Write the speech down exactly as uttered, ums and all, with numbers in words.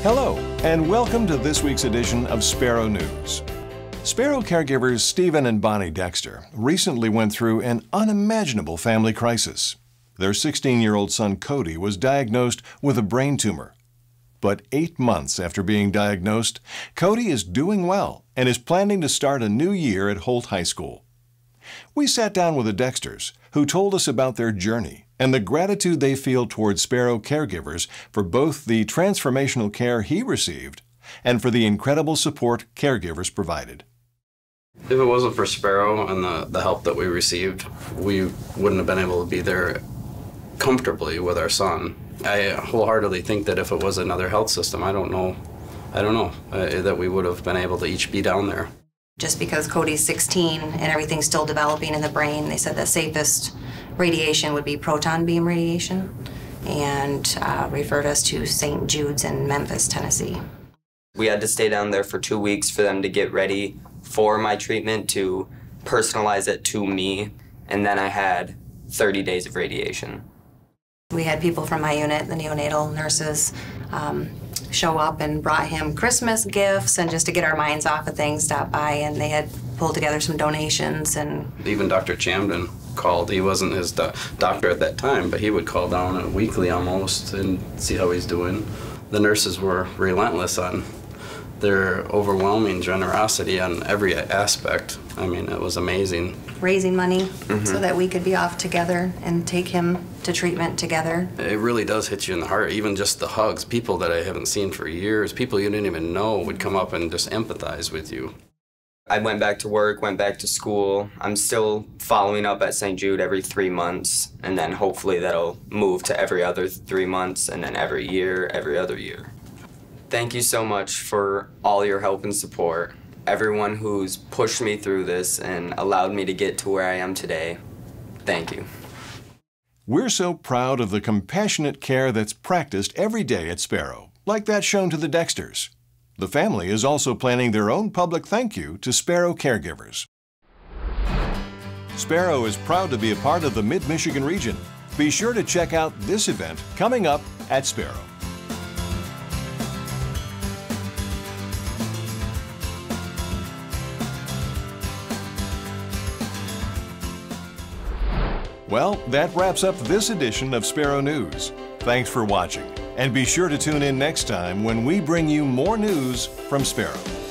Hello, and welcome to this week's edition of Sparrow News. Sparrow caregivers Stephen and Bonnie Dexter recently went through an unimaginable family crisis. Their sixteen-year-old son Cody was diagnosed with a brain tumor. But eight months after being diagnosed, Cody is doing well and is planning to start a new year at Holt High School. We sat down with the Dexters, who told us about their journey and the gratitude they feel towards Sparrow caregivers for both the transformational care he received and for the incredible support caregivers provided. If it wasn't for Sparrow and the, the help that we received, we wouldn't have been able to be there comfortably with our son. I wholeheartedly think that if it was another health system, I don't know, I don't know, uh, that we would have been able to each be down there. Just because Cody's sixteen and everything's still developing in the brain, they said the safest radiation would be proton beam radiation, and uh, referred us to Saint Jude's in Memphis, Tennessee. We had to stay down there for two weeks for them to get ready for my treatment, to personalize it to me, and then I had thirty days of radiation. We had people from my unit, the neonatal nurses, um, show up and brought him Christmas gifts, and just to get our minds off of things, stop by, and they had pulled together some donations. And even Doctor Chamden called. He wasn't his do doctor at that time, but he would call down weekly almost and see how he's doing. The nurses were relentless on their overwhelming generosity on every aspect. I mean, it was amazing. Raising money mm-hmm. so that we could be off together and take him to treatment together. It really does hit you in the heart, even just the hugs. People that I haven't seen for years, people you didn't even know would come up and just empathize with you. I went back to work, went back to school. I'm still following up at Saint Jude every three months, and then hopefully that'll move to every other three months, and then every year, every other year. Thank you so much for all your help and support. Everyone who's pushed me through this and allowed me to get to where I am today, thank you. We're so proud of the compassionate care that's practiced every day at Sparrow, like that shown to the Dexters. The family is also planning their own public thank you to Sparrow caregivers. Sparrow is proud to be a part of the Mid-Michigan region. Be sure to check out this event coming up at Sparrow. Well, that wraps up this edition of Sparrow News. Thanks for watching, and be sure to tune in next time when we bring you more news from Sparrow.